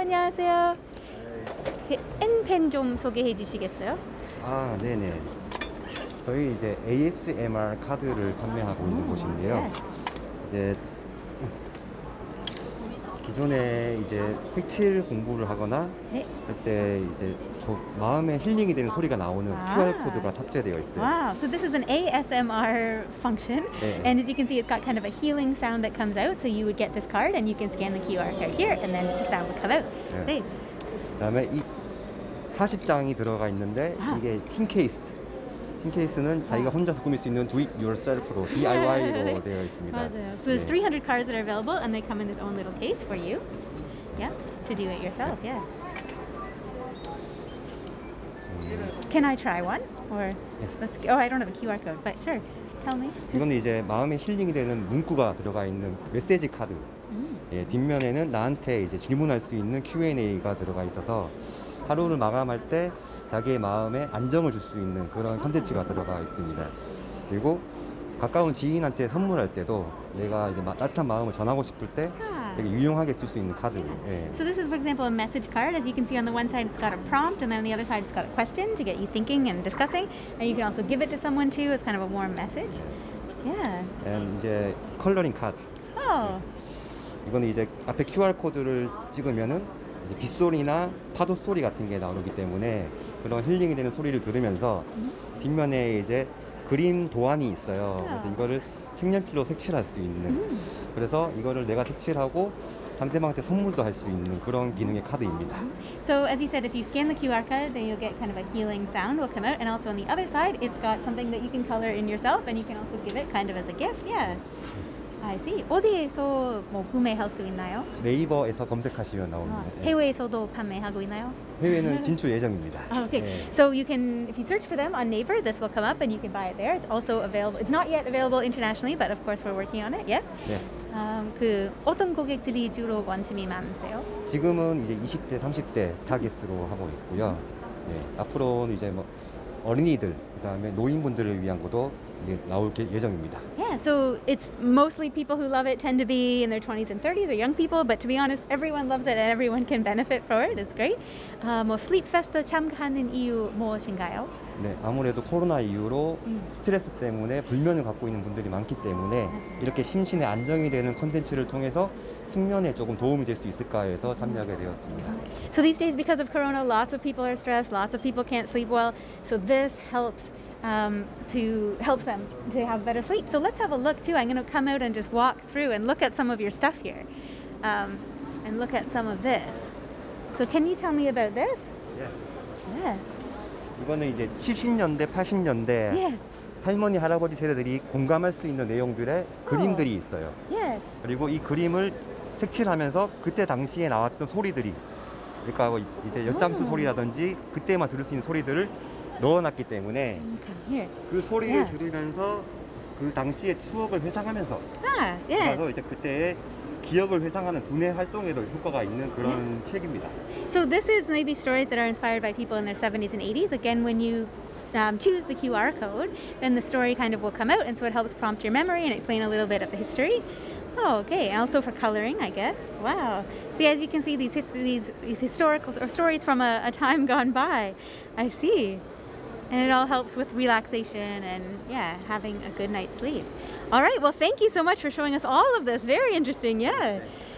안녕하세요. 그 N펜 좀 소개해 주시겠어요? 아, 네네. 저희 이제 ASMR 카드를 판매하고 있는 곳인데요. 이제 기존에 이제 색칠 공부를 하거나 네. 그때 이제 마음에 힐링이 되는 소리가 나오는 QR 코드가 탑재되어 있어요. Wow, so this is an ASMR function, 네. and as you can see, it's got kind of a healing sound that comes out. So you would get this card, and you can scan the QR code here, and then the sound would come out. 네. 네. 그다음에 이 40장이 들어가 있는데 이게 틴 케이스. 틴 케이스는 자기가 혼자서 꾸밀 수 있는 do it yourself로 DIY로 되어 있습니다. 맞아요. So there's 300 cards that are available, and they come in this own little case for you. Yeah, to do it yourself. Yeah. Can I try one? Or let's. Oh, I don't have a QR code, but sure. Tell me. 이거는 이제 마음에 힐링이 되는 문구가 들어가 있는 메시지 카드. 예, 뒷면에는 나한테 이제 질문할 수 있는 Q&A가 들어가 있어서 하루를 마감할 때 자기의 마음에 안정을 줄 수 있는 그런 컨텐츠가 들어가 있습니다. 그리고 가까운 지인한테 선물할 때도 내가 이제 따뜻한 마음을 전하고 싶을 때 되게 유용하게 쓸 수 있는 카드. 예. So this is, for example, a message card. As you can see on the one side, it's got a prompt, and then on the other side, it's got a question to get you thinking and discussing. And you can also give it to someone too. It's kind of a warm message. Yeah. 이제 컬러링 카드. Oh. 이거는 이제 앞에 QR 코드를 찍으면은 이제 빗소리나 파도 소리 같은 게 나오기 때문에 그런 힐링이 되는 소리를 들으면서 뒷면에 이제 그림 도안이 있어요. 그래서 이거를 색연필로 색칠할 수 있는. 그래서 이거를 내가 색칠하고 상대방한테 선물도 할 수 있는 그런 기능의 카드입니다. So as you said, if you scan the QR code, then you'll get kind of a healing sound will come out, and also on the other side, it's got something that you can color in yourself, and you can also give it kind of as a gift. Yeah. I see. 어디에서 뭐 구매할 수 있나요? 네이버에서 검색하시면 나옵니다. 해외에서도 판매하고 있나요? 해외는 진출 예정입니다. Okay. 네. So you can, if you search for them on Naver, this will come up and you can buy it there. It's also available. It's not yet available internationally, but of course we're working on it. Yes. 네. 그 어떤 고객들이 주로 관심이 많으세요? 지금은 이제 20대, 30대 타겟으로 하고 있고요. 네. 앞으로는 이제 뭐 어린이들, 그다음에 노인분들을 위한 것도 나올 예정입니다. Yeah, so it's mostly people who love it tend to be in their 20s and 30s or young people, but to be honest, everyone loves it and everyone can benefit from it. It's great. 뭐 슬립 페스트 참가하는 이유 무엇인가요? 네, 아무래도 코로나 이후로 스트레스 때문에 불면을 갖고 있는 분들이 많기 때문에 이렇게 심신의 안정이 되는 컨텐츠를 통해서 숙면에 조금 도움이 될 수 있을까 해서 참여하게 되었습니다. So these days, because of Corona, lots of people are stressed, lots of people can't sleep well. So this helps helps them to have better sleep. So let's have a look too. I'm going to come out and just walk through and look at some of your stuff here, and look at some of this. So can you tell me about this? Yes. Yeah. 이거는 이제 70년대, 80년대 Yes. 할머니, 할아버지 세대들이 공감할 수 있는 내용들의 그림들이 있어요. Yes. 그리고 이 그림을 색칠하면서 그때 당시에 나왔던 소리들이, 그러니까 뭐 이제 엿장수 소리라든지 그때만 들을 수 있는 소리들을 넣어놨기 때문에 Here. 그 소리를 Yeah. 들으면서 그 당시의 추억을 회상하면서 Ah, yes. 그래서 이제 그때의 기억을 회상하는 두뇌 활동에도 효과가 있는 그런 책입니다. So this is maybe stories that are inspired by people in their 70s and 80s. Again, when you choose the QR code, then the story kind of will come out, and so it helps prompt your memory and explain a little bit of the history. Oh, okay. Also for coloring, I guess. Wow. See, as you can see, these historical or stories from a time gone by. I see. And it all helps with relaxation and, yeah, having a good night's sleep. All right. Well, thank you so much for showing us all of this. Very interesting. Yeah.